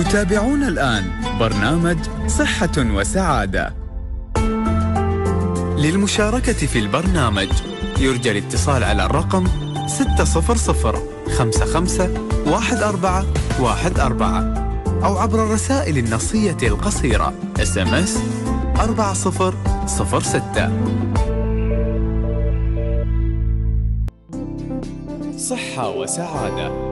تتابعون الآن برنامج صحة وسعادة. للمشاركة في البرنامج يرجى الاتصال على الرقم 600551414 أو عبر الرسائل النصية القصيرة SMS 4006. صحة وسعادة.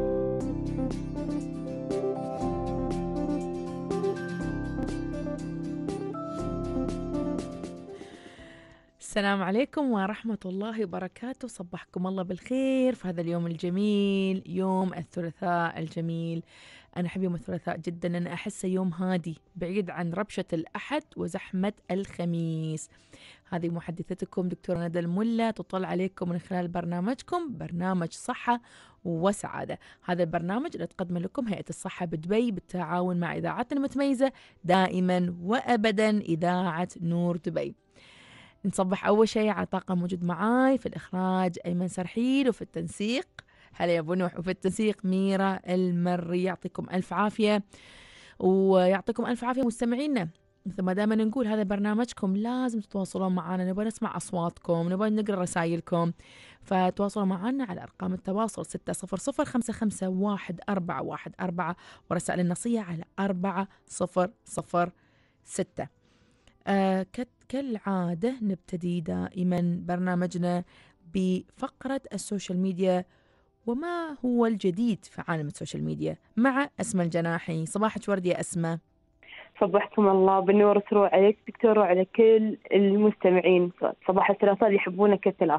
السلام عليكم ورحمة الله وبركاته. صبحكم الله بالخير في هذا اليوم الجميل، يوم الثلاثاء الجميل. أنا أحب يوم الثلاثاء جدا، أنا أحسه يوم هادي بعيد عن ربشة الأحد وزحمة الخميس. هذه محدثتكم دكتورة ندى الملا تطل عليكم من خلال برنامجكم برنامج صحة وسعادة. هذا البرنامج اللي تقدم لكم هيئة الصحة بدبي بالتعاون مع إذاعتنا المتميزة دائما وأبدا إذاعة نور دبي. نصبح أول شيء على طاقم موجود معاي في الإخراج أيمن سرحيل، وفي التنسيق هلا يا أبو نوح، وفي التنسيق ميرا المري. يعطيكم ألف عافية ويعطيكم ألف عافية مستمعينا. مثل ما دائما نقول هذا برنامجكم لازم تتواصلون معنا، نبغى نسمع أصواتكم، نبغى نقرأ رسائلكم، فتواصلوا معنا على أرقام التواصل 600551414 ورسائل النصية على 4006. كالعادة نبتدي دائما برنامجنا بفقرة السوشيال ميديا وما هو الجديد في عالم السوشيال ميديا مع أسماء الجناحي. صباحك ورد يا أسماء. صبحكم الله بالنور والسرور عليك دكتور وعلى كل المستمعين. صباح الثلاثاء اللي يحبونك كالثلاث.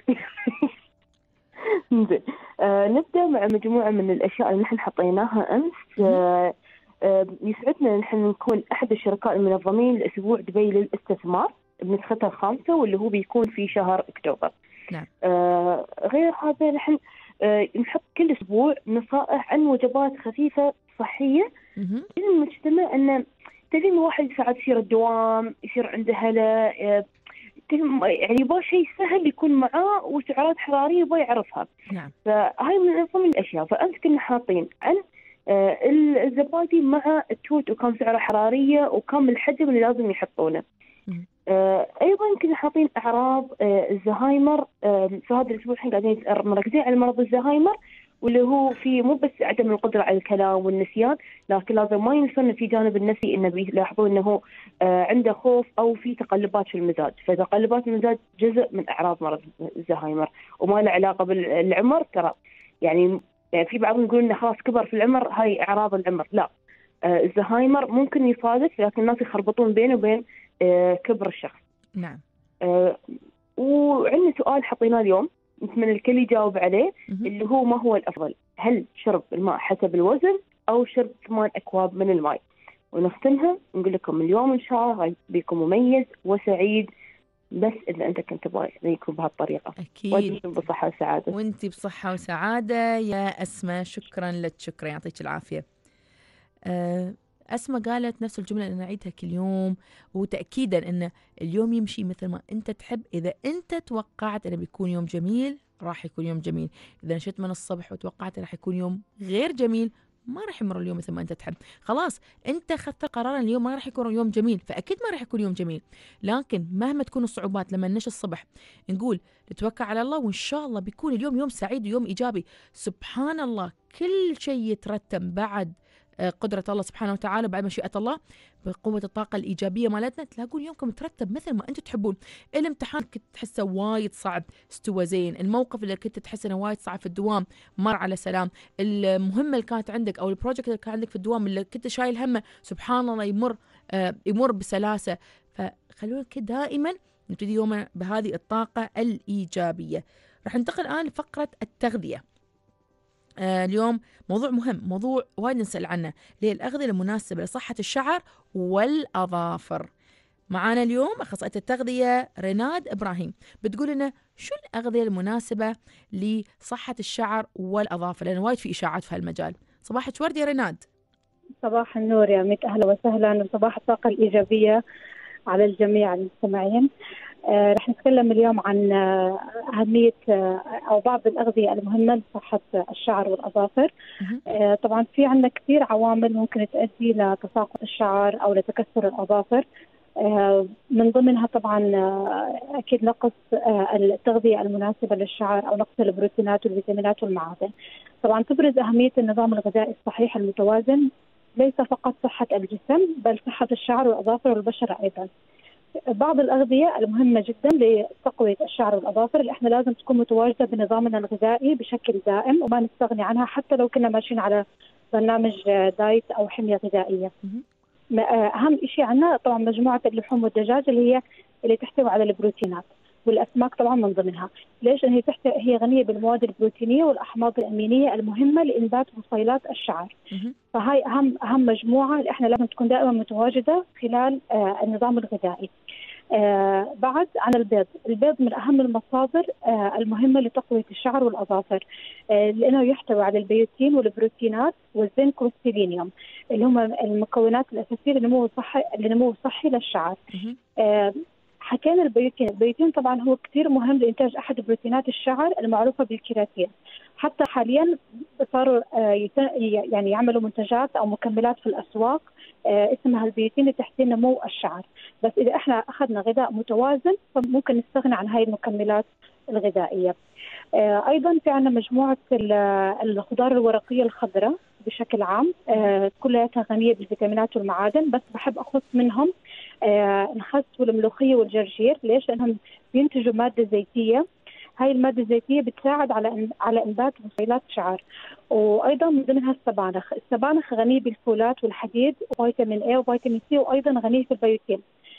نبدأ مع مجموعة من الأشياء اللي نحن حطيناها أمس. يسعدنا نحن نكون أحد الشركاء المنظمين لأسبوع دبي للاستثمار بنسختها الخامسة، واللي هو بيكون في شهر أكتوبر. نعم. غير هذا نحن نحط كل أسبوع نصائح عن وجبات خفيفة صحية للمجتمع، أن تبين الواحد ساعات يصير الدوام يصير عنده هلا، يعني يبغى شيء سهل يكون معاه وسعرات حرارية يبغى يعرفها. نعم. فهاي من ضمن الأشياء. فأمس كنا حاطين عن الزبادي مع التوت وكم سعره حرارية وكم الحجم اللي لازم يحطونه. أيضا كنا حاطين أعراض الزهايمر. في هذا الأسبوع احنا قاعدين مركزين على مرض الزهايمر، واللي هو في مو بس عدم القدرة على الكلام والنسيان، لكن لازم ما ينسون في جانب النفسي، إنه بيلاحظون إنه عنده خوف أو في تقلبات في المزاج. فتقلبات المزاج جزء من أعراض مرض الزهايمر وما له علاقة بالعمر. ترى يعني في بعضهم يقولون إنه خلاص كبر في العمر هاي أعراض العمر، لا. الزهايمر ممكن يصادف، لكن الناس يخربطون بينه وبين كبر الشخص. نعم. وعندنا سؤال حطيناه اليوم نتمنى الكل يجاوب عليه، اللي هو ما هو الأفضل؟ هل شرب الماء حسب الوزن أو شرب 8 أكواب من الماء؟ ونختمها نقول لكم اليوم إن شاء الله بيكون مميز وسعيد، بس إذا أنت كنت تبغى يكون بهالطريقة. أكيد. وأنتم بصحة وسعادة. وأنتي بصحة وسعادة يا أسماء. شكرا لك، شكرا، يعطيك العافية. أسماء قالت نفس الجملة اللي نعيدها كل يوم، وتأكيدا أن اليوم يمشي مثل ما أنت تحب. إذا أنت توقعت أنه بيكون يوم جميل راح يكون يوم جميل، إذا نشيت من الصبح وتوقعت راح يكون يوم غير جميل ما راح يمر اليوم مثل ما أنت تحب. خلاص أنت أخذت قرارا اليوم ما راح يكون يوم جميل، فأكيد ما راح يكون يوم جميل. لكن مهما تكون الصعوبات لما ننشي الصبح نقول نتوكل على الله، وإن شاء الله بيكون اليوم يوم سعيد ويوم إيجابي. سبحان الله كل شيء يترتب بعد قدرة الله سبحانه وتعالى، بعد مشيئة الله، بقوة الطاقة الإيجابية مالتنا تلاقون يومكم ترتب مثل ما أنتم تحبون. الامتحان كنت تحسه وايد صعب استوى زين، الموقف اللي كنت تحس انه وايد صعب في الدوام مر على سلام، المهمة اللي كانت عندك أو البروجكت اللي كان عندك في الدوام اللي كنت شايل همه سبحان الله يمر بسلاسة. فخلونا كده دائما نبتدي يومنا بهذه الطاقة الإيجابية. راح ننتقل الآن لفقرة التغذية. اليوم موضوع مهم، موضوع وايد نسأل عنه، اللي هي الأغذية المناسبة لصحة الشعر والأظافر. معانا اليوم أخصائية التغذية ريناد إبراهيم بتقول لنا شو الأغذية المناسبة لصحة الشعر والأظافر، لأن وايد في إشاعات في هالمجال. صباحك ورد يا ريناد. صباح النور يا ميت، أهلا وسهلا، وصباح الطاقة الإيجابية على الجميع المستمعين. رح نتكلم اليوم عن أهمية أو بعض الأغذية المهمة لصحة الشعر والأظافر. طبعا في عندنا كثير عوامل ممكن تؤدي لتساقط الشعر أو لتكسر الأظافر. من ضمنها طبعا أكيد نقص التغذية المناسبة للشعر أو نقص البروتينات والفيتامينات والمعادن. طبعا تبرز أهمية النظام الغذائي الصحيح المتوازن ليس فقط صحة الجسم بل صحة الشعر والأظافر والبشرة أيضا. بعض الأغذية المهمة جدا لتقوية الشعر والأظافر اللي احنا لازم تكون متواجدة بنظامنا الغذائي بشكل دائم وما نستغني عنها حتى لو كنا ماشيين على برنامج دايت أو حمية غذائية. أهم شيء عندنا طبعا مجموعة اللحوم والدجاج اللي تحتوي على البروتينات، والأسماك طبعا من ضمنها. ليش؟ لأن هي غنية بالمواد البروتينية والأحماض الأمينية المهمة لإنبات بصيلات الشعر. فهاي أهم مجموعة اللي احنا لازم تكون دائما متواجدة خلال النظام الغذائي. بعد عن البيض من أهم المصادر المهمة لتقوية الشعر والأظافر، لأنه يحتوي على البيوتين والبروتينات والزنك والسيلينيوم اللي هم المكونات الأساسية لنمو صحي للشعر. حكينا البيوتين طبعا هو كثير مهم لإنتاج أحد بروتينات الشعر المعروفة بالكيراتين. حتى حاليا صاروا يعني يعملوا منتجات أو مكملات في الأسواق اسمها البيوتين لتحسين نمو الشعر. بس إذا احنا أخذنا غذاء متوازن فممكن نستغنى عن هاي المكملات الغذائية. أيضا في عنا مجموعة الخضار الورقية الخضراء بشكل عام كلها غنية بالفيتامينات والمعادن، بس بحب أخص منهم الخس والملوخية والجرجير. ليش؟ لأنهم بينتجوا مادة زيتية. هاي المادة الزيتية بتساعد على إنبات بصيلات شعر. وأيضا من ضمنها السبانخ غنية بالفولات والحديد وفيتامين A وفيتامين C وأيضا غنية في البيوتين.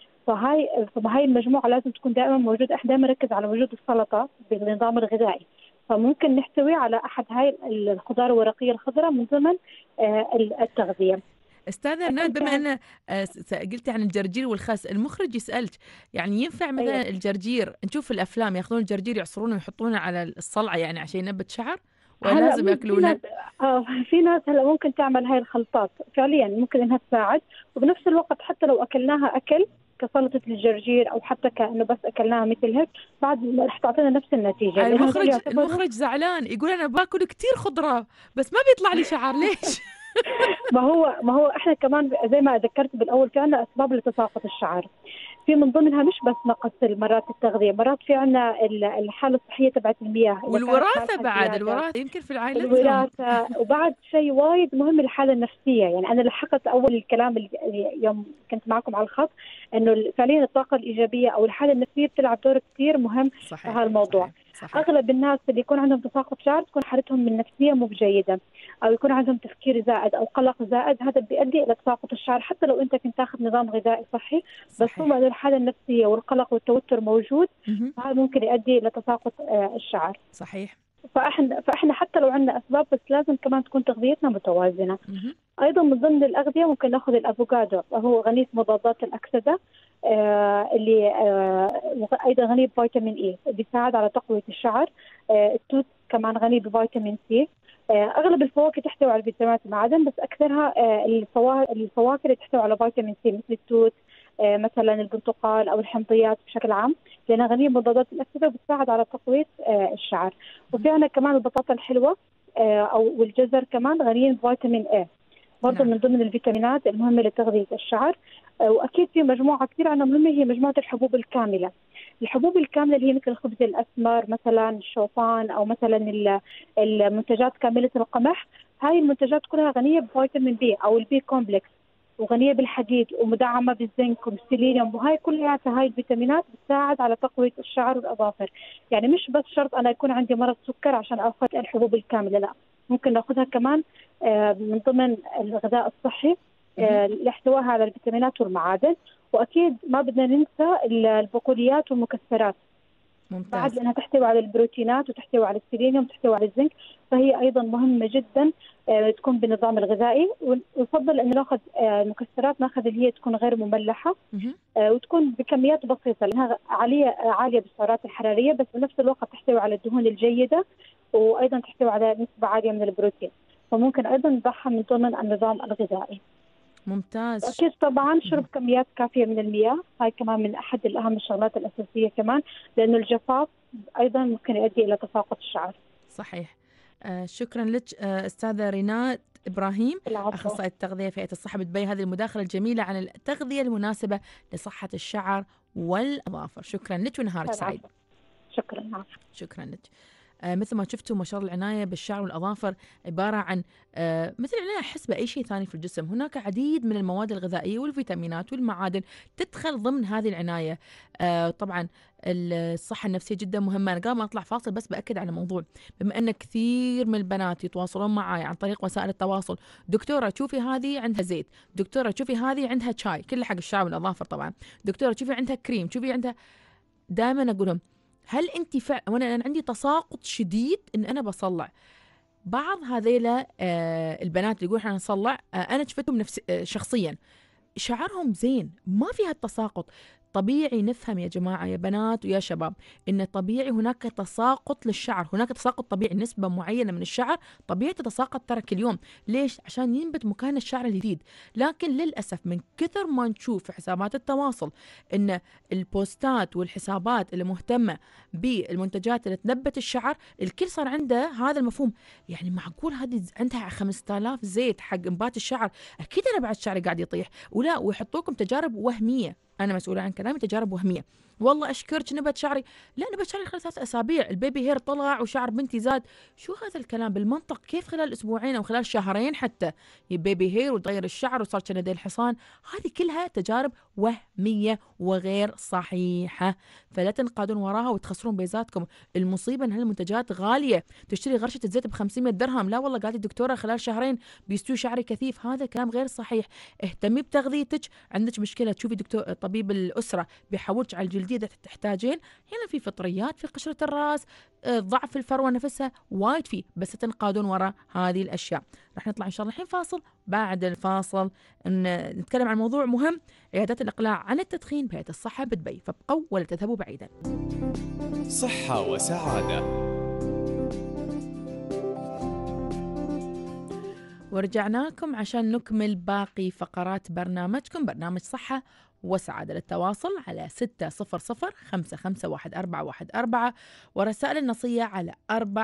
فهاي المجموعة لازم تكون دائما موجودة. احنا دائما نركز على وجود السلطة بالنظام الغذائي، فممكن نحتوي على أحد هاي الخضار الورقية الخضراء من ضمن التغذية. استاذة رناد، بما ان قلتي عن الجرجير والخس، المخرج يسألك يعني ينفع مثلا الجرجير نشوف في الافلام ياخذون الجرجير يعصرونه ويحطونه على الصلعة يعني عشان ينبت شعر، ولا لازم ياكلونه؟ في ناس هلا ممكن تعمل هاي الخلطات فعليا ممكن انها تساعد، وبنفس الوقت حتى لو اكلناها اكل كسلطة الجرجير او حتى كانه بس اكلناها مثل هيك بعد رح تعطينا نفس النتيجة. المخرج زعلان يقول انا باكل كتير خضرة بس ما بيطلع لي شعر ليش؟ ما هو احنا كمان زي ما ذكرت بالاول في عندنا اسباب لتساقط الشعر. في من ضمنها مش بس نقص مرات التغذية، مرات في عندنا الحالة الصحية تبعت المياه والوراثة. بعد الوراثة يمكن في العائلة الوراثة. وبعد شيء وايد مهم الحالة النفسية. يعني أنا لحقت أول الكلام يوم كنت معكم على الخط إنه فعليا الطاقة الإيجابية أو الحالة النفسية بتلعب دور كثير مهم في هذا الموضوع. صحيح. أغلب الناس اللي يكون عندهم تساقط شعر تكون حالتهم النفسية مو بجيدة أو يكون عندهم تفكير زائد أو قلق زائد، هذا بيؤدي إلى تساقط الشعر حتى لو أنت كنت تاخذ نظام غذائي صحي. بس طول ما الحالة النفسية والقلق والتوتر موجود هذا ممكن يؤدي إلى تساقط الشعر. صحيح. فإحنا حتى لو عندنا أسباب بس لازم كمان تكون تغذيتنا متوازنة. أيضا من ضمن الأغذية ممكن نأخذ الأفوكادو، وهو غني بمضادات الأكسدة اللي أيضا غني بفيتامين إي بيساعد على تقوية الشعر. التوت كمان غني بفيتامين سي. أغلب الفواكه تحتوي على فيتامينات المعادن، بس أكثرها الفواكه اللي تحتوي على فيتامين سي مثل التوت مثلا البرتقال أو الحمضيات بشكل عام، لأنها غنية بمضادات الأكسدة وبتساعد على تقوية الشعر. وفي عندنا كمان البطاطا الحلوة والجزر كمان غنيين بفيتامين A برضه من ضمن الفيتامينات المهمة لتغذية الشعر. وأكيد في مجموعة كثير عنا مهمة هي مجموعة الحبوب الكاملة. الحبوب الكاملة اللي هي مثل الخبز الأسمر مثلا الشوفان أو مثلا المنتجات كاملة القمح. هاي المنتجات كلها غنية بفيتامين بي أو البي كومبلكس وغنية بالحديد ومدعمة بالزنك والسيلينيوم، وهاي كلها هاي الفيتامينات بتساعد على تقوية الشعر والأظافر. يعني مش بس شرط أنا يكون عندي مرض سكر عشان أخذ الحبوب الكاملة، لا ممكن نأخذها كمان من ضمن الغذاء الصحي لاحتوائها على الفيتامينات والمعادن. وأكيد ما بدنا ننسى البقوليات والمكسرات. ممتاز. بعد لأنها تحتوي على البروتينات وتحتوي على السيلينيوم وتحتوي على الزنك، فهي أيضا مهمة جدا تكون بالنظام الغذائي. ويفضل أن نأخذ المكسرات نأخذ اللي هي تكون غير مملحة وتكون بكميات بسيطة لأنها عالية بالسعرات الحرارية، بس بنفس الوقت تحتوي على الدهون الجيدة وأيضا تحتوي على نسبة عالية من البروتين، فممكن أيضا نضعها من ضمن النظام الغذائي. ممتاز. أكيد طبعا شرب كميات كافية من المياه، هاي كمان من أحد الأهم الشغلات الأساسية كمان، لأنه الجفاف أيضا ممكن يؤدي إلى تساقط الشعر. صحيح. شكرا لك أستاذة ريناد إبراهيم، العفو. أخصائية التغذية في هيئة الصحة بدبي، هذه المداخلة الجميلة عن التغذية المناسبة لصحة الشعر والأظافر. شكرا لك ونهارك سعيد. العفو. شكرا. العفو. شكرا لك. مثل ما شفتوا مشار العناية بالشعر والأظافر عبارة عن مثل العناية أحس بأي شيء ثاني في الجسم. هناك عديد من المواد الغذائية والفيتامينات والمعادن تدخل ضمن هذه العناية. طبعا الصحة النفسية جدا مهمة. أنا قبل ما أطلع فاصل بس بأكد على موضوع، بما أن كثير من البنات يتواصلون معي عن طريق وسائل التواصل، دكتورة شوفي هذه عندها زيت، دكتورة شوفي هذه عندها شاي، كل حق الشعر والأظافر طبعا، دكتورة شوفي عندها كريم، شوفي عندها. دائما أقول لهم هل انت وانا عندي تساقط شديد ان انا بصلع. بعض هذيلا البنات اللي يقولون احنا نصلع، انا شفتهم نفس شخصيا شعرهم زين، ما فيها التساقط. طبيعي نفهم يا جماعة يا بنات ويا شباب إن طبيعي هناك تساقط للشعر، هناك تساقط طبيعي، نسبة معينة من الشعر طبيعي تتساقط ترى كل يوم. ليش؟ عشان ينبت مكان الشعر الجديد. لكن للأسف من كثر ما نشوف في حسابات التواصل إن البوستات والحسابات اللي مهتمة بالمنتجات اللي تنبت الشعر، الكل صار عنده هذا المفهوم، يعني معقول هذه عندها 5000 زيت حق انبات الشعر، أكيد أنا بعد شعري قاعد يطيح. ولا ويحطوكم تجارب وهمية. أنا مسؤولة عن كلامي، تجارب وهمية. والله أشكرك نبت شعري، لا نبت شعري خلال 3 أسابيع، البيبي هير طلع وشعر بنتي زاد. شو هذا الكلام بالمنطق؟ كيف خلال أسبوعين أو خلال شهرين حتى البيبي هير وتغير الشعر وصار كندي الحصان؟ هذه كلها تجارب وهمية وغير صحيحة، فلا تنقادون وراها وتخسرون بيزاتكم. المصيبة أن هالمنتجات غالية، تشتري غرشة الزيت ب500 درهم، لا والله قالت الدكتورة خلال شهرين بيستوي شعري كثيف. هذا كلام غير صحيح. اهتمي بتغذيتك. عندك مشكلة تشوفي دكتور طبيب الأسرة بيحولك على الجلدية اللي تحتاجين. هنا في فطريات في قشرة الرأس، ضعف الفروة نفسها، وايد فيه، بس تنقادون وراء هذه الأشياء. رح نطلع إن شاء الله الحين فاصل. بعد الفاصل نتكلم عن موضوع مهم، عيادات الإقلاع عن التدخين بهيئة الصحة بدبي، فابقوا ولا تذهبوا بعيدا. صحة وسعادة. ورجعنا لكم عشان نكمل باقي فقرات برنامجكم، برنامج صحة وسعادة. للتواصل على 600-551414 ورسائل النصية على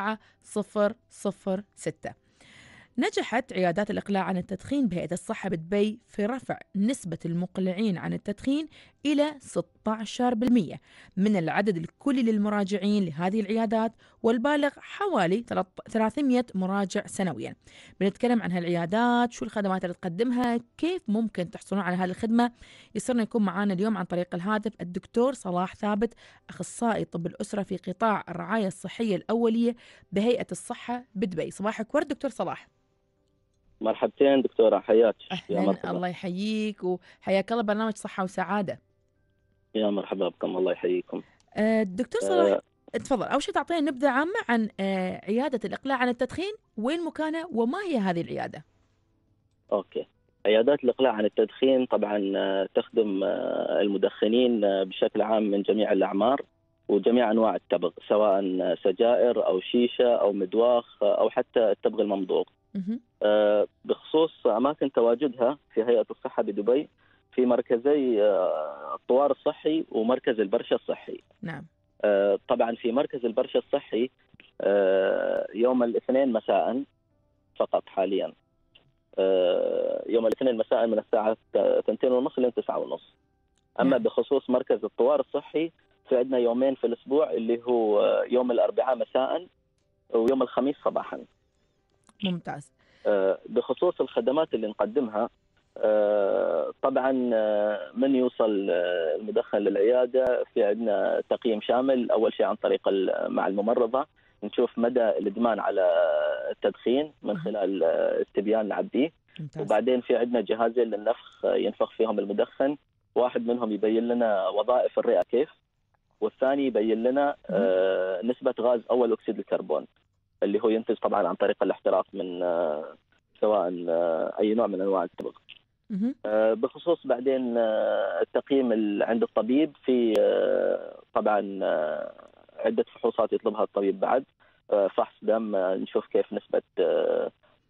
4006. نجحت عيادات الإقلاع عن التدخين بهيئة الصحة بدبي في رفع نسبة المقلعين عن التدخين إلى 16% من العدد الكلي للمراجعين لهذه العيادات، والبالغ حوالي 300 مراجع سنويا. بنتكلم عن هالعيادات، شو الخدمات اللي تقدمها، كيف ممكن تحصلون على هذه الخدمة. يسرنا يكون معنا اليوم عن طريق الهاتف الدكتور صلاح ثابت، أخصائي طب الأسرة في قطاع الرعاية الصحية الأولية بهيئة الصحة بدبي. صباحك ورد دكتور صلاح. مرحبتين دكتورة، حياك. يا مرحبا. الله يحييك وحياك الله برنامج صحة وسعادة. يا مرحبا بكم، الله يحييكم. دكتور صلاح تفضل. أول شيء تعطينا نبذة عامة عن عيادة الإقلاع عن التدخين، وين مكانها وما هي هذه العيادة؟ أوكي. عيادات الإقلاع عن التدخين طبعا تخدم المدخنين بشكل عام من جميع الأعمار وجميع أنواع التبغ، سواء سجائر أو شيشة أو مدواخ أو حتى التبغ الممضوغ. بخصوص أماكن تواجدها في هيئة الصحة بدبي، في مركزي الطوار الصحي ومركز البرشا الصحي. نعم. طبعا في مركز البرشا الصحي يوم الاثنين مساء فقط حاليا، يوم الاثنين مساء من الساعة 2:30 إلى 9:30. أما بخصوص مركز الطوار الصحي فعندنا يومين في الأسبوع، اللي هو يوم الأربعاء مساء ويوم الخميس صباحا. ممتاز. بخصوص الخدمات اللي نقدمها، طبعا من يوصل المدخن للعيادة في عندنا تقييم شامل. أول شيء عن طريق مع الممرضة نشوف مدى الإدمان على التدخين من خلال استبيان نعبيه. وبعدين في عندنا جهازين للنفخ ينفخ فيهم المدخن، واحد منهم يبين لنا وظائف الرئة كيف، والثاني يبين لنا نسبة غاز أول أكسيد الكربون اللي هو ينتج طبعا عن طريق الاحتراق من سواء أي نوع من أنواع التبغ. بخصوص بعدين التقييم عند الطبيب، في طبعا عدة فحوصات يطلبها الطبيب بعد، فحص دم نشوف كيف نسبة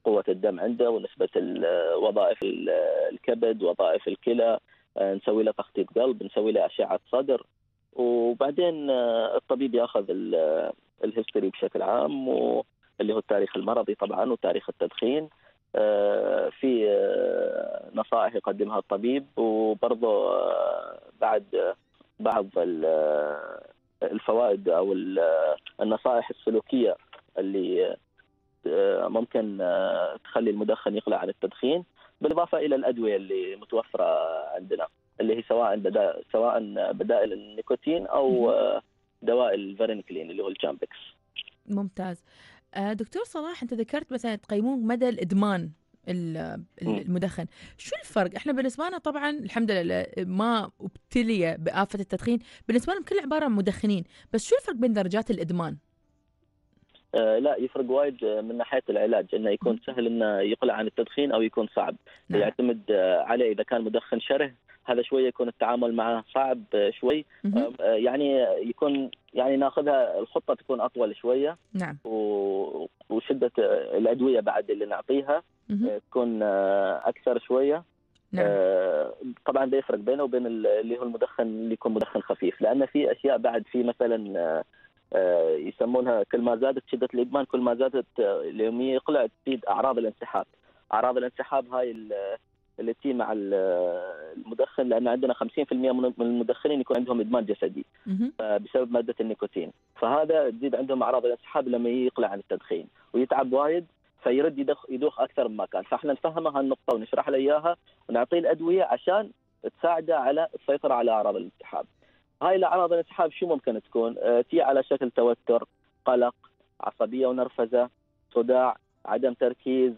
قوة الدم عنده ونسبة وظائف الكبد، وظائف الكلى، نسوي له تخطيط قلب، نسوي له أشعة صدر، وبعدين الطبيب ياخذ الهيستوري بشكل عام، واللي هو التاريخ المرضي طبعا وتاريخ التدخين. في نصائح يقدمها الطبيب، وبرضه بعد بعض الفوائد أو النصائح السلوكية اللي ممكن تخلي المدخن يقلع عن التدخين، بالإضافة إلى الأدوية اللي متوفرة عندنا، اللي هي سواء بدائل النيكوتين أو دواء الفارينكلين اللي هو الجامبكس. ممتاز. دكتور صلاح، أنت ذكرت مثلا تقيمون مدى الإدمان المدخن، شو الفرق؟ احنا بالنسبه لنا طبعا الحمد لله ما ابتلي بآفة التدخين، بالنسبه لهم كل عباره عن مدخنين، بس شو الفرق بين درجات الادمان؟ لا، يفرق وايد من ناحيه العلاج، انه يكون سهل انه يقلع عن التدخين او يكون صعب. نعم. يعتمد عليه، اذا كان مدخن شره هذا شويه يكون التعامل معه صعب شوي، يعني يكون يعني ناخذها الخطه تكون اطول شويه. نعم. وشده الادويه بعد اللي نعطيها تكون اكثر شويه. نعم. طبعا ده يفرق بينه وبين اللي هو المدخن اللي يكون مدخن خفيف، لان في اشياء بعد، في مثلا يسمونها كل ما زادت شده الادمان كل ما زادت اليوميه يقلع، تزيد اعراض الانسحاب. اعراض الانسحاب هاي اللي تجي مع المدخن، لان عندنا 50% من المدخنين يكون عندهم ادمان جسدي بسبب ماده النيكوتين، فهذا تزيد عندهم اعراض الانسحاب لما يقلع عن التدخين ويتعب وايد، فيرد يدوخ اكثر مما كان. فاحنا نفهمه هالنقطه ونشرح له اياها ونعطيه الادويه عشان تساعده على السيطره على اعراض الانسحاب. هاي الاعراض الانسحاب شو ممكن تكون؟ تي على شكل توتر، قلق، عصبيه ونرفزه، صداع، عدم تركيز،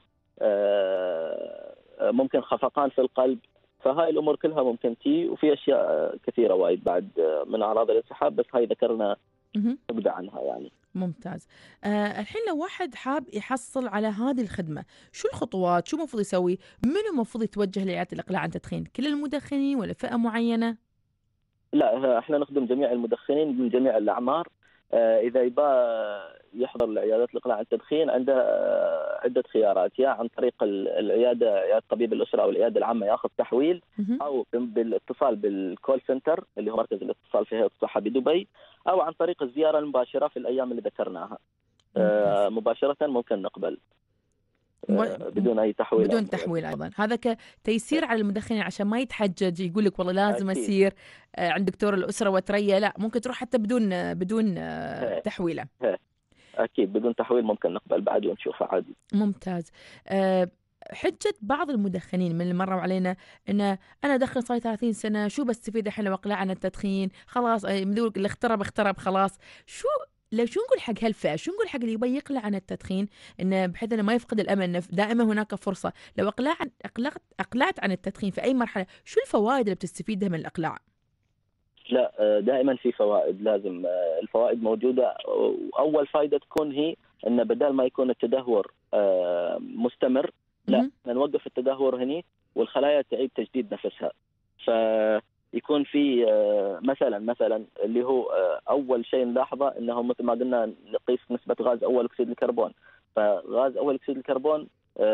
ممكن خفقان في القلب. فهاي الامور كلها ممكن تي، وفي اشياء كثيره وايد بعد من اعراض الانسحاب، بس هاي ذكرنا نبدا عنها يعني. ممتاز. الحين لو واحد حاب يحصل على هذه الخدمة، شو الخطوات؟ شو المفروض يسوي؟ من المفروض يتوجه لعيادة الإقلاع عن التدخين؟ كل المدخنين ولا فئة معينة؟ لا، احنا نخدم جميع المدخنين من جميع الأعمار. إذا يبغى يحضر لعيادة الإقلاع عن التدخين عنده عدة خيارات، يا عن طريق العيادة، عيادة طبيب الأسرة أو العيادة العامة ياخذ تحويل، أو بالاتصال بالكول سنتر اللي هو مركز الاتصال في هيئة الصحة بدبي، أو عن طريق الزيارة المباشرة في الأيام اللي ذكرناها. مباشرة ممكن نقبل بدون أي تحويل. بدون تحويل أيضا، هذا كتيسير على المدخنين عشان ما يتحجج يقول لك والله لازم أكيد أسير عند دكتور الأسرة وتريا، لا ممكن تروح حتى بدون تحويلة. أكيد بدون تحويل ممكن نقبل بعد ونشوفه عادي. ممتاز. حجة بعض المدخنين من اللي مروا علينا إن أنا أدخن صار 30 سنة، شو بستفيد الحين لو أقلع عن التدخين؟ خلاص اللي اخترب خلاص. شو نقول حق هالفئة؟ شو نقول حق اللي يبغى يقلع عن التدخين إنه بحيث إنه ما يفقد الأمل، إنه دائما هناك فرصة؟ لو أقلعت عن التدخين في أي مرحلة، شو الفوائد اللي بتستفيدها من الإقلاع؟ لا، دائما في فوائد، لازم الفوائد موجودة. وأول فائدة تكون هي إن بدل ما يكون التدهور مستمر، لا نوقف التدهور هني والخلايا تعيد تجديد نفسها. فيكون في مثلا اللي هو أول شيء نلاحظه إنه مثل ما قلنا نقيس نسبة غاز أول أكسيد الكربون. فغاز أول أكسيد الكربون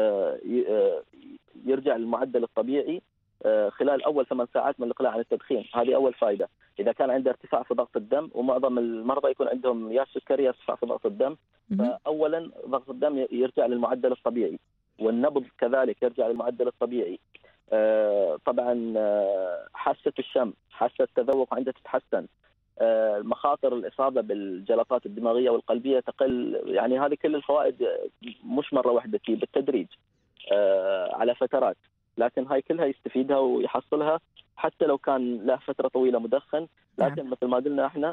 يرجع للمعدل الطبيعي خلال أول 8 ساعات من الإقلاع عن التدخين. هذه أول فائدة. إذا كان عنده ارتفاع في ضغط الدم، ومعظم المرضى يكون عندهم يا سكري يا ارتفاع في ضغط الدم، فأولا ضغط الدم يرجع للمعدل الطبيعي، والنبض كذلك يرجع للمعدل الطبيعي. طبعا حاسة الشم، حاسة التذوق عندها تتحسن، مخاطر الإصابة بالجلطات الدماغية والقلبية تقل. يعني هذه كل الفوائد مش مرة واحدة، بالتدريج على فترات، لكن هاي كلها يستفيدها ويحصلها حتى لو كان له فترة طويلة مدخن. لكن مثل ما قلنا احنا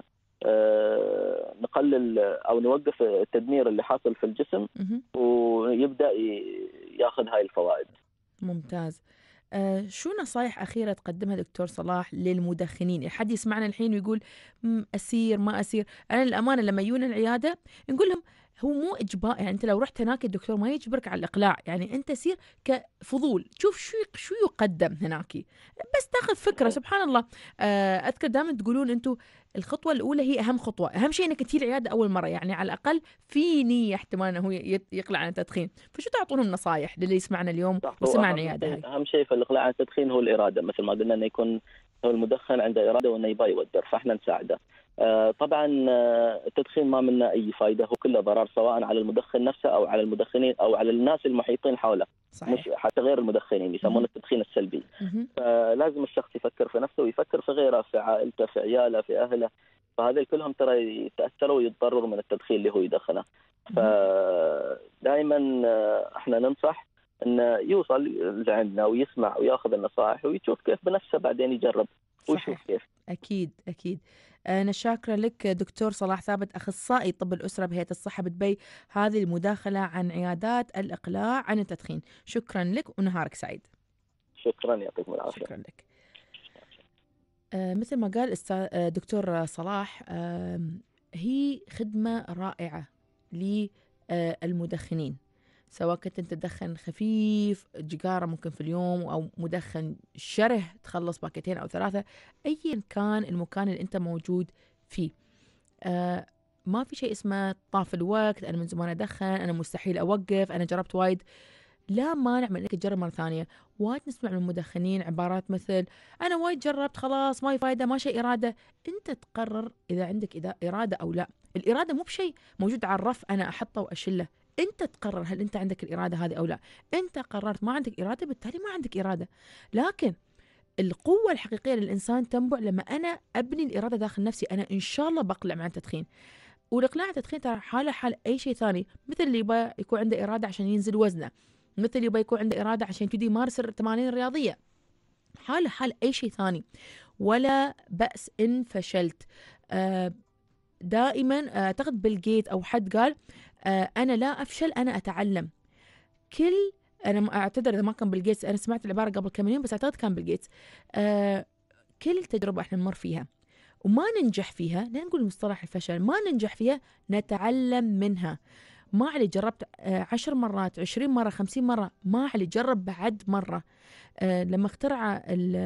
نقلل أو نوقف التدمير اللي حاصل في الجسم ويبدأ ياخذ هاي الفوائد. ممتاز. شو نصايح أخيرة تقدمها دكتور صلاح للمدخنين؟ حد يسمعنا الحين ويقول أسير ما أسير؟ أنا للأمانة لما يجون العيادة نقول لهم هو مو اجبار، يعني انت لو رحت هناك الدكتور ما يجبرك على الاقلاع، يعني انت سير كفضول تشوف شو يقدم هناك، بس تاخذ فكره. سبحان الله. اذكر دائما تقولون انتم الخطوه الاولى هي اهم خطوه، اهم شيء انك تجي العياده اول مره، يعني على الاقل في نيه احتمال انه هو يقلع عن التدخين. فشو تعطونهم نصايح للي يسمعنا اليوم وسمع عن العياده هاي؟ اهم شيء في الاقلاع عن التدخين هو الاراده، مثل ما قلنا انه يكون هو المدخن عنده اراده وانه يبغى يودر، فاحنا نساعده. طبعا التدخين ما منه اي فائده، هو كله ضرر سواء على المدخن نفسه او على المدخنين او على الناس المحيطين حوله. صحيح. مش حتى غير المدخنين يسمونه التدخين السلبي. فلازم الشخص يفكر في نفسه ويفكر في غيره، في عائلته، في عياله، في اهله، فهذول كلهم ترى يتاثروا ويتضرروا من التدخين اللي هو يدخنه. فدائما احنا ننصح انه يوصل لعندنا ويسمع وياخذ النصائح ويشوف كيف بنفسه، بعدين يجرب ويشوف كيف. أكيد. أنا شاكرة لك دكتور صلاح ثابت، أخصائي طب الأسرة بهيئة الصحة بدبي، هذه المداخلة عن عيادات الإقلاع عن التدخين. شكرا لك ونهارك سعيد. شكرا، يعطيكم العافية. شكرا لك. مثل ما قال دكتور صلاح، هي خدمة رائعة للمدخنين، سواء كنت انت تدخن خفيف جيجارة ممكن في اليوم، او مدخن شره تخلص باكيتين او 3، ايا كان المكان اللي انت موجود فيه. ما في شيء اسمه طاف الوقت، انا من زمان ادخن، انا مستحيل اوقف، انا جربت وايد. لا مانع من انك تجرب مره ثانيه. وايد نسمع من المدخنين عبارات مثل انا وايد جربت خلاص ما فايده، ما شيء اراده. انت تقرر اذا عندك اراده او لا. الاراده مو بشيء موجود على الرف انا احطه واشله، انت تقرر هل انت عندك الاراده هذه او لا. انت قررت ما عندك اراده، بالتالي ما عندك اراده. لكن القوه الحقيقيه للانسان تنبع لما انا ابني الاراده داخل نفسي، انا ان شاء الله بقلع عن التدخين. والاقلاع عن التدخين ترى حاله حال اي شيء ثاني، مثل اللي يبغى يكون عنده اراده عشان ينزل وزنه، مثل اللي يبغى يكون عنده اراده عشان يبتدي يمارس التمارين الرياضيه، حال اي شيء ثاني. ولا بأس ان فشلت. دائما اعتقد بيل جيت او حد قال انا لا افشل، انا اتعلم. انا اعتذر اذا ما كان بيل جيتس، انا سمعت العباره قبل كم يوم بس اعتقد كان بيل جيتس. كل تجربه احنا نمر فيها وما ننجح فيها، لا نقول مصطلح الفشل، ما ننجح فيها نتعلم منها. ما علي جربت 10 مرات 20 مرة 50 مرة، ما علي جرب بعد مرة. لما اخترع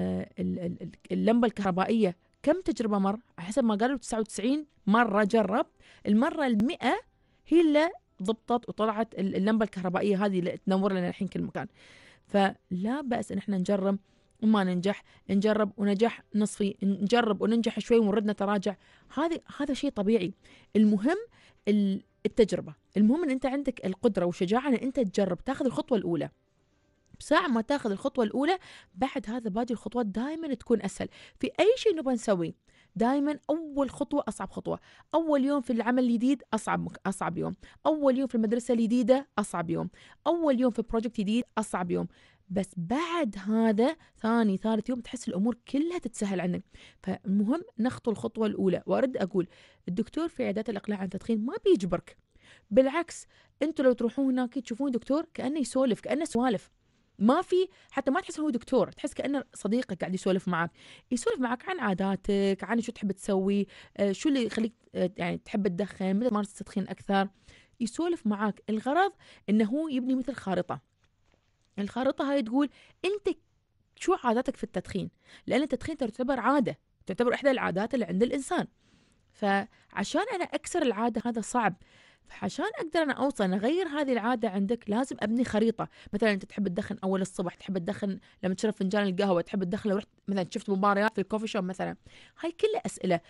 اللمبة الكهربائية كم تجربة مر؟ حسب ما قالوا 99 مرة جرب، المرة 100 هي اللي ضبطت وطلعت اللمبة الكهربائية هذه اللي تنور لنا الحين كل مكان. فلا بأس ان احنا نجرب وما ننجح، نجرب ونجح نصفي، نجرب وننجح شوي ونرد نتراجع، هذا شيء طبيعي. المهم التجربة، المهم ان انت عندك القدرة والشجاعة ان انت تجرب، تاخذ الخطوة الاولى. بساعة ما تاخذ الخطوة الاولى بعد هذا باقي الخطوات دائما تكون اسهل. في اي شيء نبغى نسوي دائما اول خطوة اصعب خطوة، اول يوم في العمل الجديد اصعب يوم، اول يوم في المدرسة الجديدة اصعب يوم، اول يوم في بروجكت جديد اصعب يوم. بس بعد هذا ثاني ثالث يوم تحس الأمور كلها تتسهل عندك. فالمهم نخطو الخطوة الأولى. وأرد أقول الدكتور في عيادات الإقلاع عن التدخين ما بيجبرك، بالعكس أنتوا لو تروحون هناك تشوفون دكتور كأنه يسولف، كأنه سوالف، ما في حتى ما تحس هو دكتور، تحس كأنه صديقك قاعد يسولف معك، يسولف معك عن عاداتك، عن شو تحب تسوي، شو اللي يخليك يعني تحب تدخن، متى تمارس التدخين أكثر، يسولف معك. الغرض إنه هو يبني مثل خارطة. الخارطة هاي تقول أنت شو عاداتك في التدخين، لأن التدخين تعتبر عادة، تعتبر إحدى العادات اللي عند الإنسان. فعشان أنا أكسر العادة هذا صعب، فعشان أقدر أنا أوصل أن أغير هذه العادة عندك لازم أبني خريطة. مثلا أنت تحب تدخن أول الصبح، تحب تدخن لما تشرب فنجان القهوة، تحب تدخن لو رحت مثلا شفت مباريات في الكوفي شوب مثلا. هاي كلها أسئلة.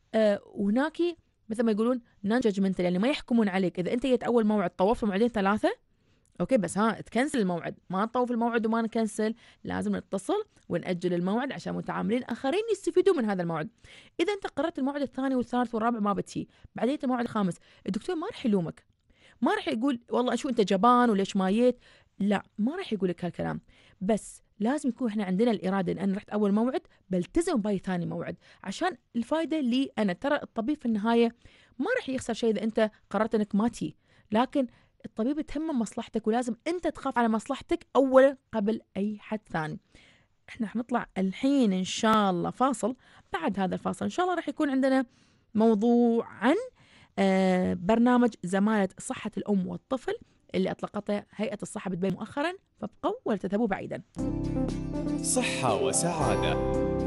وهناك مثل ما يقولون نون جادجمنتال، يعني ما يحكمون عليك. إذا أنت جيت أول موعد طوفت موعدين 3 اوكي، بس تكنسل الموعد، ما نطوف الموعد وما نكنسل، لازم نتصل ونأجل الموعد عشان متعاملين اخرين يستفيدوا من هذا الموعد. اذا انت قررت الموعد الثاني والثالث والرابع ما بتجي، بعدين الموعد الخامس، الدكتور ما راح يلومك، ما راح يقول والله شو انت جبان وليش ما جيت، لا ما راح يقول لك هالكلام. بس لازم يكون احنا عندنا الاراده ان انا رحت اول موعد بلتزم باي ثاني موعد، عشان الفائده اللي انا ترى الطبيب في النهايه ما راح يخسر شيء اذا انت قررت انك ما تجي، لكن الطبيب تهمه مصلحتك ولازم انت تخاف على مصلحتك اولا قبل اي حد ثاني. احنا حنطلع الحين ان شاء الله فاصل، بعد هذا الفاصل ان شاء الله راح يكون عندنا موضوع عن برنامج زمالة صحة الأم والطفل اللي أطلقته هيئة الصحة بدبي مؤخرا، فابقوا ولا تذهبوا بعيدا. صحة وسعادة.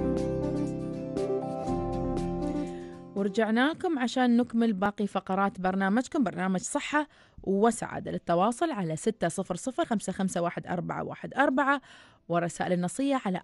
ورجعنا لكم عشان نكمل باقي فقرات برنامجكم، برنامج صحة وسعادة. للتواصل على 600-551414 ورسائل النصية على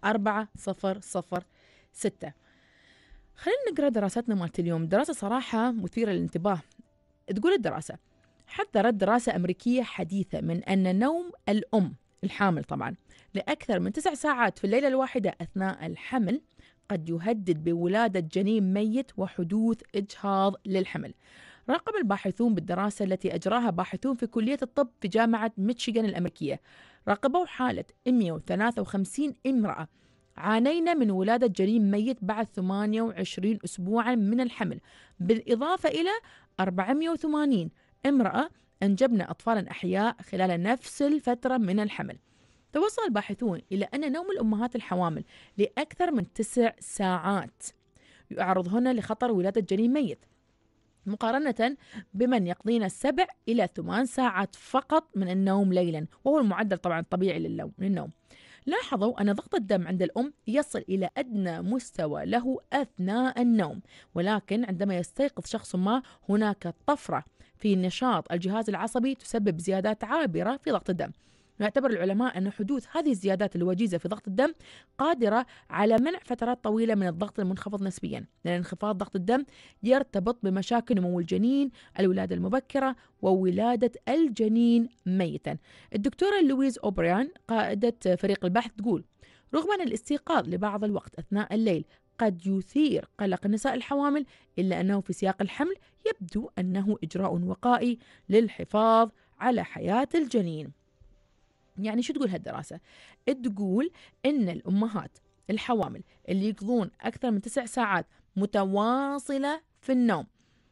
4006. خلينا نقرأ دراستنا مالت اليوم. دراسة صراحة مثيرة للانتباه. تقول الدراسة: حذرت دراسة أمريكية حديثة من أن نوم الأم الحامل طبعا لأكثر من 9 ساعات في الليلة الواحدة أثناء الحمل قد يهدد بولادة جنين ميت وحدوث إجهاض للحمل. راقب الباحثون بالدراسة التي أجراها باحثون في كلية الطب في جامعة ميشيغان الأمريكية، راقبوا حالة 153 امرأة عانينا من ولادة جنين ميت بعد 28 أسبوعا من الحمل، بالإضافة إلى 480 امرأة أنجبن أطفالا أحياء خلال نفس الفترة من الحمل. توصل الباحثون إلى أن نوم الأمهات الحوامل لأكثر من 9 ساعات يعرضهن لخطر ولادة جنين ميت، مقارنة بمن يقضين 7 إلى 8 ساعات فقط من النوم ليلا، وهو المعدل طبعا الطبيعي للنوم. لاحظوا أن ضغط الدم عند الأم يصل إلى أدنى مستوى له أثناء النوم، ولكن عندما يستيقظ شخص ما هناك طفرة في نشاط الجهاز العصبي تسبب زيادات عابرة في ضغط الدم. يعتبر العلماء أن حدوث هذه الزيادات الوجيزة في ضغط الدم قادرة على منع فترات طويلة من الضغط المنخفض نسبيا، لأن انخفاض ضغط الدم يرتبط بمشاكل نمو الجنين، الولادة المبكرة، وولادة الجنين ميتا. الدكتورة لويز أوبريان قائدة فريق البحث تقول: رغم أن الاستيقاظ لبعض الوقت أثناء الليل قد يثير قلق النساء الحوامل، إلا أنه في سياق الحمل يبدو أنه إجراء وقائي للحفاظ على حياة الجنين. يعني شو تقول هالدراسة؟ تقول إن الأمهات الحوامل اللي يقضون أكثر من 9 ساعات متواصلة في النوم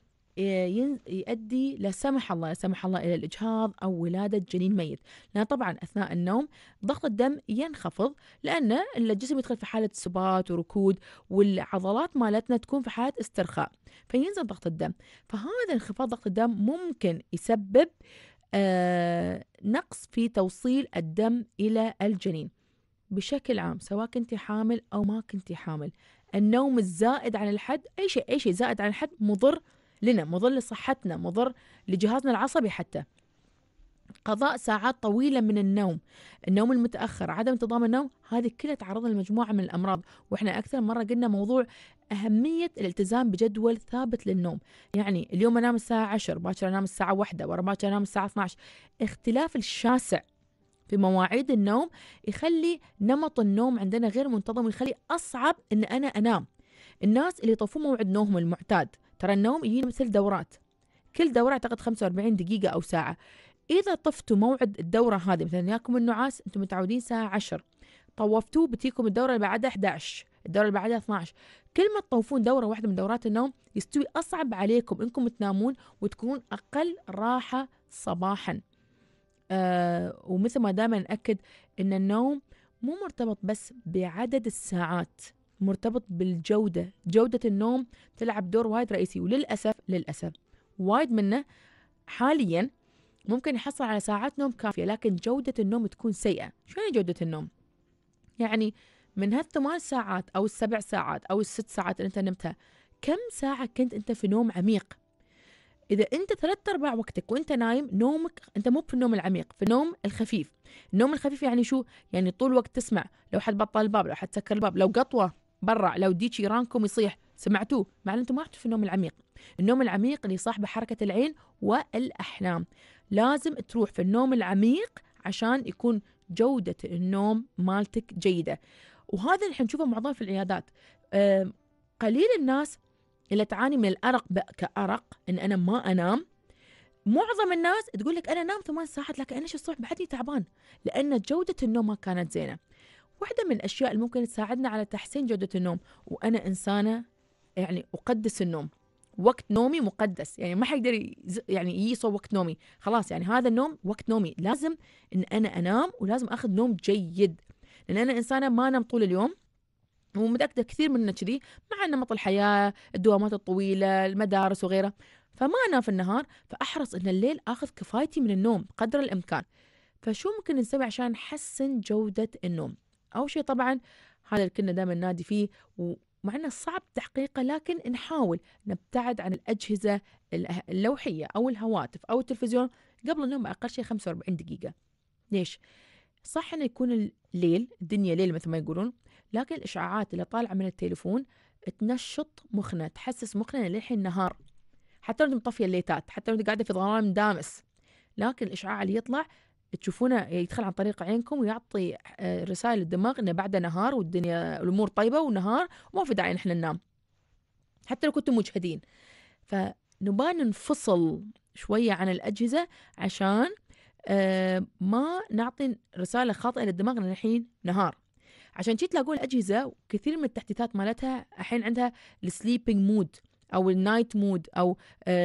يؤدي لا سمح الله إلى الإجهاض أو ولادة جنين ميت، لأن طبعا أثناء النوم ضغط الدم ينخفض، لأن الجسم يدخل في حالة سبات وركود، والعضلات مالتنا تكون في حالة استرخاء، فينزل ضغط الدم. فهذا انخفاض ضغط الدم ممكن يسبب نقص في توصيل الدم إلى الجنين. بشكل عام سواء كنت حامل أو ما كنت حامل، النوم الزائد عن الحد، أي شيء زائد عن الحد مضر لنا، مضر لصحتنا، مضر لجهازنا العصبي. حتى قضاء ساعات طويلة من النوم المتأخر، عدم انتظام النوم، هذه كلها تعرضنا لمجموعة من الأمراض. وإحنا أكثر مرة قلنا موضوع أهمية الالتزام بجدول ثابت للنوم. يعني اليوم أنام الساعة 10، باكر أنام الساعة 1، ورا باكر أنام الساعة 12. اختلاف الشاسع في مواعيد النوم يخلي نمط النوم عندنا غير منتظم، ويخلي أصعب إن أنا أنام. الناس اللي يطوفون موعد نومهم المعتاد، ترى النوم يجي مثل دورات، كل دورة أعتقد 45 دقيقة أو ساعة. إذا طفتوا موعد الدورة هذه، مثلا ياكم النعاس أنتم متعودين الساعة 10، طوفتوه بتيكم الدورة اللي بعدها 11، الدورة اللي بعدها 12. كل ما تطوفون دورة واحدة من دورات النوم يستوي أصعب عليكم إنكم تنامون وتكونون أقل راحة صباحا. ومثل ما دائما نأكد إن النوم مو مرتبط بس بعدد الساعات، مرتبط بالجودة. جودة النوم تلعب دور وايد رئيسي، وللأسف وايد منه حاليا ممكن يحصل على ساعات نوم كافية، لكن جودة النوم تكون سيئة. شو يعني جودة النوم؟ يعني من هال8 ساعات أو ال7 ساعات أو ال6 ساعات اللي أنت نمتها، كم ساعة كنت أنت في نوم عميق؟ إذا أنت 3/4 وقتك وأنت نايم، نومك أنت مو في النوم العميق، في النوم الخفيف. النوم الخفيف يعني شو؟ يعني طول الوقت تسمع لو حد بطل الباب، لو حد سكر الباب، لو قطوة برا، لو ديك جيرانكم يصيح، سمعتوه، مع أن أنتم ما في النوم العميق. النوم العميق اللي صاحبه حركة العين والأحلام. لازم تروح في النوم العميق عشان يكون جودة النوم مالتك جيدة. وهذا اللي حنشوفه معظم في العيادات. قليل الناس اللي تعاني من الأرق كأرق، إن أنا ما أنام. معظم الناس تقول لك أنا نام 8 ساعات، لكن أنا الصبح بعدني تعبان، لأن جودة النوم ما كانت زينة. واحدة من الأشياء اللي ممكن تساعدنا على تحسين جودة النوم، وأنا إنسانة يعني أقدس النوم، وقت نومي مقدس، يعني ما حيقدر يعني يصو وقت نومي، خلاص يعني هذا النوم وقت نومي، لازم إن أنا أنام، ولازم أخذ نوم جيد، لأن أنا إنسانة ما أنام طول اليوم. ومتأكدة كثير مننا كذي، مع نمط الحياة، الدوامات الطويلة، المدارس وغيرها. فما انام في النهار، فاحرص ان الليل اخذ كفايتي من النوم قدر الامكان. فشو ممكن نسوي عشان نحسن جودة النوم؟ اول شيء طبعا هذا اللي كنا دائما ننادي فيه، ومع انه صعب تحقيقه لكن نحاول نبتعد عن الاجهزة اللوحية او الهواتف او التلفزيون قبل النوم باقل شيء 45 دقيقة. ليش؟ صح انه يكون الليل الدنيا ليل مثل ما يقولون، لكن الاشعاعات اللي طالعه من التليفون تنشط مخنا، تحسس مخنا ان الحين نهار، حتى لو انت مطفيه الليتات، حتى لو انت قاعده في ظلام دامس، لكن الاشعاع اللي يطلع تشوفونه يدخل عن طريق عينكم ويعطي رسائل للدماغ انه بعده نهار والدنيا الامور طيبه ونهار وما في داعي نحن ننام حتى لو كنتم مجهدين. فنبغى ننفصل شويه عن الاجهزه عشان ما نعطي رسالة خاطئة للدماغ ان الحين نهار. عشان شي تلاقون الأجهزة كثير من التحديثات مالتها الحين عندها السليبنج مود أو النايت مود، أو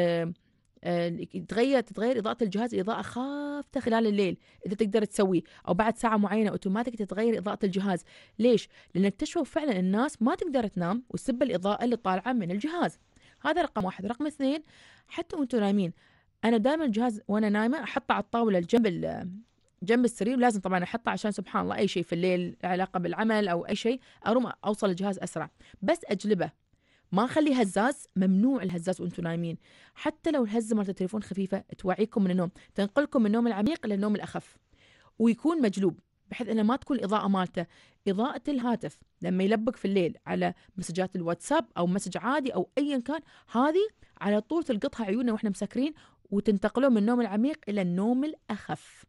تتغير إضاءة الجهاز إضاءة خافتة خلال الليل إذا تقدر تسويه، أو بعد ساعة معينة أوتوماتيك تتغير إضاءة الجهاز. ليش؟ لأن اكتشفوا فعلا الناس ما تقدر تنام وسب الإضاءة اللي طالعة من الجهاز. هذا رقم واحد. رقم اثنين، حتى وانتم نايمين انا دائما الجهاز وانا نايمه احطه على الطاوله جنب السرير، لازم طبعا احطه عشان سبحان الله اي شيء في الليل علاقه بالعمل او اي شيء اروم اوصل الجهاز اسرع، بس اجلبه ما اخليه هزاز. ممنوع الهزاز وانتم نايمين، حتى لو الهزه مالت التليفون خفيفه توعيكم من النوم، تنقلكم من النوم العميق الى النوم الاخف، ويكون مجلوب بحيث انه ما تكون الاضاءه مالته. اضاءه الهاتف لما يلبك في الليل على مسجات الواتساب او مسج عادي او ايا كان، هذه على طول تلقطها عيوننا واحنا مسكرين وتنتقلون من النوم العميق إلى النوم الأخف.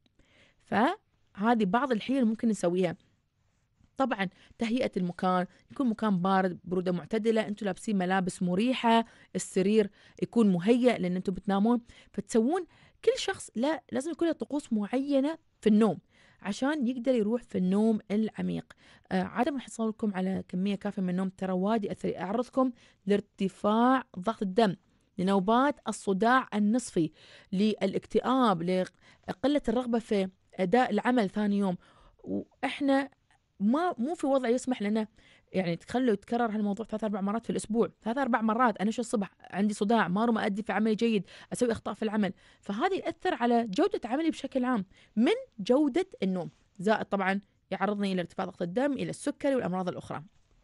فهذه بعض الحيل ممكن نسويها. طبعا تهيئة المكان، يكون مكان بارد برودة معتدلة، أنتم لابسين ملابس مريحة، السرير يكون مهيئ لأن أنتم بتنامون. فتسوون كل شخص لازم يكون له طقوس معينة في النوم عشان يقدر يروح في النوم العميق. عادة بنحصل لكم على كمية كافية من النوم، ترى وادي يعرضكم لارتفاع ضغط الدم، لنوبات الصداع النصفي، للاكتئاب، لقلة الرغبة في أداء العمل ثاني يوم. وإحنا مو في وضع يسمح لنا يعني تخلوا يتكرر هالموضوع 3-4 مرات في الأسبوع. 3-4 مرات أنا شو الصبح عندي صداع، ما أروم أدي في عملي جيد، أسوي أخطاء في العمل، فهذا يأثر على جودة عملي بشكل عام من جودة النوم، زائد طبعا يعرضني إلى ارتفاع ضغط الدم، إلى السكري والأمراض الأخرى.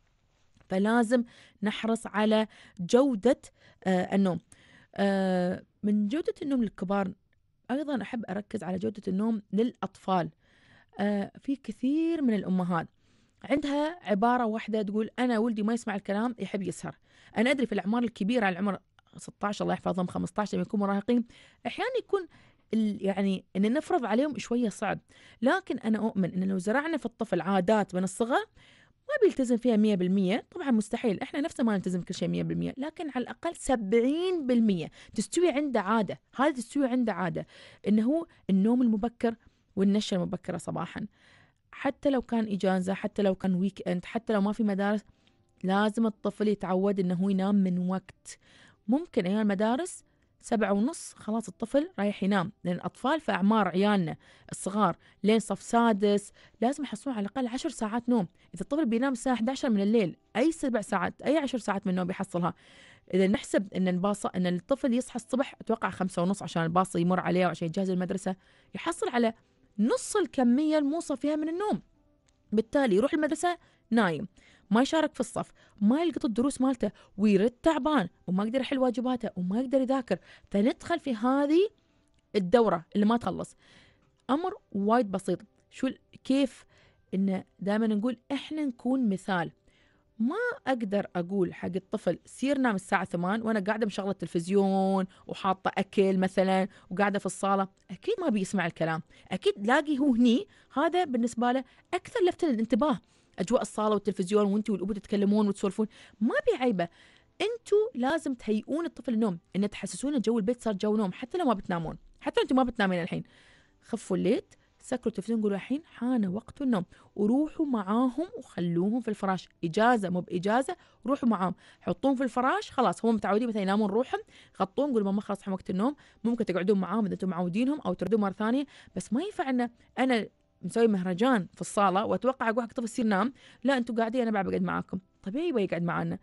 فلازم نحرص على جودة النوم. من جودة النوم للكبار أيضا أحب أركز على جودة النوم للأطفال. في كثير من الأمهات عندها عبارة واحدة تقول أنا ولدي ما يسمع الكلام يحب يسهر. أنا أدري في الأعمار الكبيرة، على العمر 16 الله يحفظهم 15 لما يكونوا مراهقين، أحيانا يكون يعني إن نفرض عليهم شوية صعب، لكن أنا أؤمن إن لو زرعنا في الطفل عادات من الصغر ما بيلتزم فيها 100%، طبعا مستحيل احنا نفسنا ما نلتزم كل شيء 100%، لكن على الأقل 70% تستوي عنده عادة. هذا تستوي عنده عادة إنه هو النوم المبكر والنشة المبكرة صباحا، حتى لو كان إجازة، حتى لو كان ويك اند، حتى لو ما في مدارس، لازم الطفل يتعود إنه هو ينام من وقت. ممكن أيام المدارس 7:30 خلاص الطفل رايح ينام، لأن الأطفال في أعمار عيالنا الصغار لين صف سادس لازم يحصلون على الأقل 10 ساعات نوم. إذا الطفل بينام الساعة 11 من الليل، أي 7 ساعات أي 10 ساعات من النوم بيحصلها. إذا نحسب إن الطفل يصحى الصبح أتوقع 5:30 عشان الباص يمر عليه وعشان يجهز المدرسة، يحصل على نص الكمية الموصى فيها من النوم. بالتالي يروح المدرسة نايم، ما يشارك في الصف، ما يلقط الدروس مالته، ويرد تعبان وما يقدر يحل واجباته وما يقدر يذاكر. فندخل في هذه الدورة اللي ما تخلص. أمر وايد بسيط. كيف إن دائما نقول إحنا نكون مثال. ما أقدر أقول حق الطفل سير نام الساعة 8 وأنا قاعدة مشغلة التلفزيون وحاطة أكل مثلا وقاعدة في الصالة، أكيد ما بيسمع الكلام. أكيد لاقي هو هني هذا بالنسبة له أكثر لفت للانتباه، أجواء الصالة والتلفزيون وأنتوا والأبو تتكلمون وتسولفون، ما بيعيبه. أنتوا لازم تهيئون الطفل النوم، إن تحسسون جو البيت صار جو نوم، حتى لو ما بتنامون، حتى أنتوا ما بتنامين الحين، خفوا الليت، سكروا التلفزيون، قولوا الحين حان وقت النوم، وروحوا معاهم وخلوهم في الفراش. إجازة مو بإجازة، روحوا معاهم، حطوهم في الفراش. خلاص هم متعودين مثلا ينامون روحهم، غطوهم، قولوا ماما خلاص وقت النوم. ممكن تقعدون معاهم إذا أنتم معودينهم أو تردون مرة ثانية، بس ما ينفع أن أنا مسوي مهرجان في الصالة وأتوقع أقول حق طفل سير نام، لا أنتم قاعدين أنا بقعد معاكم. طبيعي يبغى يقعد معنا،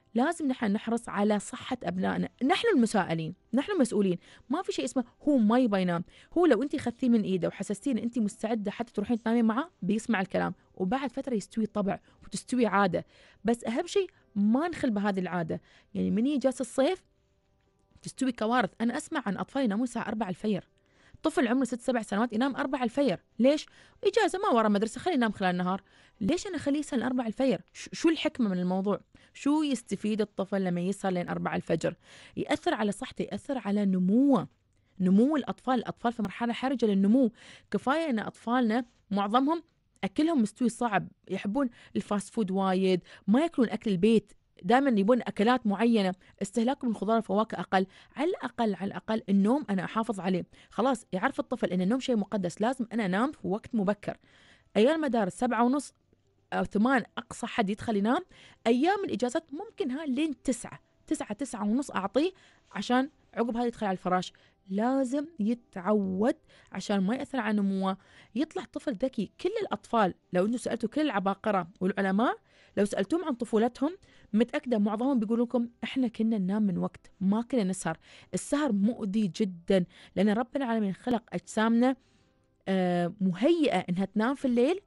لازم نحن نحرص على صحة أبنائنا. نحن المسؤولين، نحن المسؤولين. ما في شيء اسمه هو ما يبغى ينام. هو لو أنت خذتيه من إيده وحسستين أنت مستعدة حتى تروحين تنامين معه بيسمع الكلام، وبعد فترة يستوي طبع وتستوي عادة. بس أهم شيء ما نخل بهذه العادة. يعني من يجاس الصيف تستوي كوارث. أنا أسمع عن أطفال ينامون الساعة 4 الفجر. طفل عمره 6-7 سنوات ينام 4 الفجر. ليش؟ إجازة ما ورا مدرسة، خليه ينام خلال النهار. ليش أنا أخليه يسهر 4 الفجر؟ شو الحكمة من الموضوع؟ شو يستفيد الطفل لما يسهر لين 4 الفجر؟ يأثر على صحته، يأثر على نمو الأطفال في مرحلة حرجة للنمو. كفاية أن أطفالنا معظمهم أكلهم مستوي صعب، يحبون الفاست فود وايد، ما يأكلون أكل البيت، دائما يبون أكلات معينة، استهلاكهم من الخضار والفواكه أقل. على الأقل النوم أنا أحافظ عليه. خلاص يعرف الطفل أن النوم شيء مقدس، لازم أنا أنام في وقت مبكر. أيام المدارس 7:30 أو 8 أقصى حد يدخل ينام. أيام الإجازات ممكن لين 9:30 أعطيه عشان عقب هذا يدخل على الفراش. لازم يتعود عشان ما يأثر على نموه، يطلع طفل ذكي. كل الأطفال لو أنتم سألتوا كل العباقرة والعلماء، لو سألتهم عن طفولتهم، متأكدة معظمهم بيقولوا لكم إحنا كنا ننام من وقت، ما كنا نسهر. السهر مؤذي جدا، لأن رب العالمين خلق أجسامنا مهيئة إنها تنام في الليل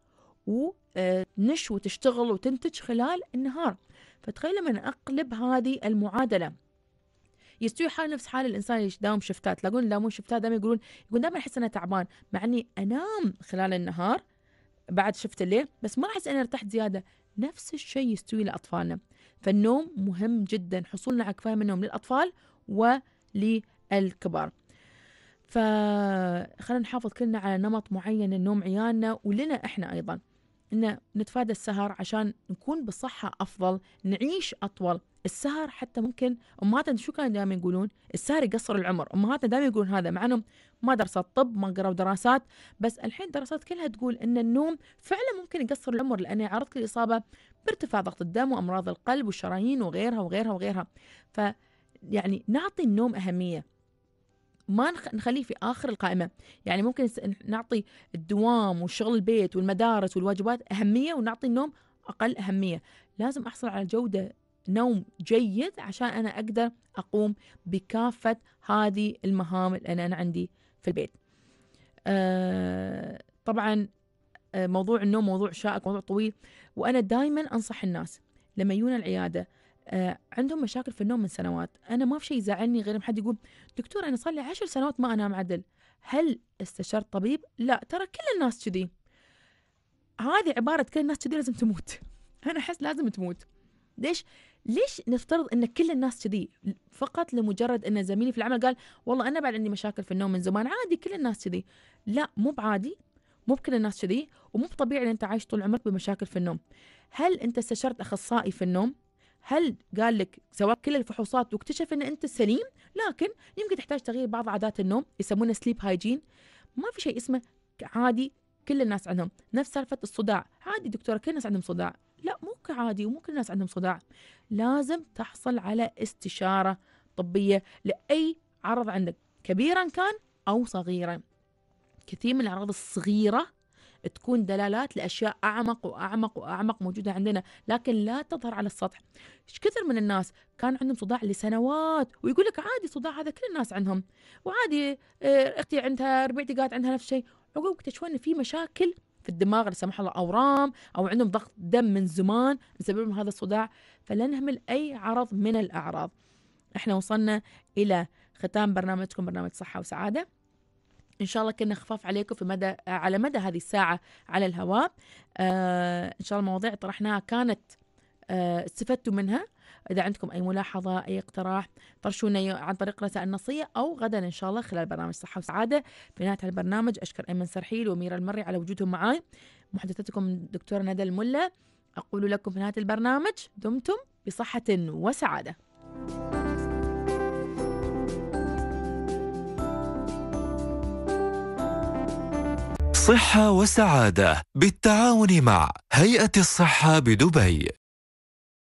ونش وتشتغل وتنتج خلال النهار. فتخيل لما أقلب هذه المعادلة، يستوي حال نفس حال الإنسان اللي يداوم شفتات. تلاقون يداومون شفتات دائما يقول دائما أحس أنا تعبان، مع إني أنام خلال النهار بعد شفت الليل بس ما أحس أني ارتحت زيادة. نفس الشيء يستوي لأطفالنا. فالنوم مهم جدا، حصولنا على كفاية من النوم للأطفال وللكبار. فخلينا نحافظ كلنا على نمط معين النوم عيالنا ولنا إحنا أيضا، إن نتفادى السهر عشان نكون بصحة أفضل، نعيش أطول. السهر حتى ممكن أمهاتنا شو كانوا دائما يقولون؟ السهر يقصر العمر. أمهاتنا دائما يقولون هذا، مع أنهم ما درسوا طب، ما قرأوا دراسات، بس الحين دراسات كلها تقول إن النوم فعلا ممكن يقصر العمر، لأنه يعرضك للإصابة بارتفاع ضغط الدم وأمراض القلب والشرايين وغيرها. يعني نعطي النوم أهمية، ما نخليه في آخر القائمة. يعني ممكن نعطي الدوام والشغل البيت والمدارس والواجبات أهمية، ونعطي النوم أقل أهمية. لازم أحصل على جودة نوم جيد عشان أنا أقدر أقوم بكافة هذه المهام اللي أنا عندي في البيت. طبعا موضوع النوم موضوع شائك، موضوع طويل، وأنا دايما أنصح الناس لما يجون العيادة عندهم مشاكل في النوم من سنوات. أنا ما في شيء يزعلني غير حد يقول دكتور أنا صار لي 10 سنوات ما أنام عدل، هل استشرت طبيب؟ لا، ترى كل الناس كذي. هذه عبارة كل الناس كذي لازم تموت. أنا أحس لازم تموت. ليش نفترض أن كل الناس كذي فقط لمجرد أن زميلي في العمل قال والله أنا بعد عندي مشاكل في النوم من زمان؟ عادي كل الناس كذي. لا، مو بعادي، مو بكل الناس كذي، ومو طبيعي أن أنت عايش طول عمرك بمشاكل في النوم. هل أنت استشرت أخصائي في النوم؟ هل قال لك سواء كل الفحوصات واكتشف أن أنت سليم؟ لكن يمكن تحتاج تغيير بعض عادات النوم، يسمونه سليب هايجين. ما في شيء اسمه عادي كل الناس عندهم. نفس سالفة الصداع، عادي دكتورة كل الناس عندهم صداع. لا، مو عادي ومو كل الناس عندهم صداع. لازم تحصل على استشارة طبية لأي عرض عندك، كبيرا كان أو صغيرا. كثير من الأعراض الصغيرة تكون دلالات لأشياء أعمق وأعمق وأعمق موجودة عندنا، لكن لا تظهر على السطح. كثير من الناس كان عندهم صداع لسنوات ويقول لك عادي صداع هذا كل الناس عندهم، وعادي أختي عندها، ربيعتي قالت عندها نفس الشيء. عقب اكتشفوا إن في مشاكل في الدماغ، لا سمح الله أورام، أو عندهم ضغط دم من زمان بسبب هذا الصداع. فلا نهمل أي عرض من الأعراض. إحنا وصلنا إلى ختام برنامجكم، برنامج صحة وسعادة. إن شاء الله كنا خفاف عليكم على مدى هذه الساعة على الهواء. إن شاء الله المواضيع طرحناها كانت استفدتوا منها. إذا عندكم أي ملاحظة، أي اقتراح، طرشونا عن طريق رسائل نصية أو غدا إن شاء الله خلال برنامج صحة وسعادة. في نهاية البرنامج أشكر أيمن سرحيل وميرا المري على وجودهم معي. محدثتكم دكتورة ندى الملا. أقول لكم في نهاية البرنامج دمتم بصحة وسعادة. صحة وسعادة بالتعاون مع هيئة الصحة بدبي.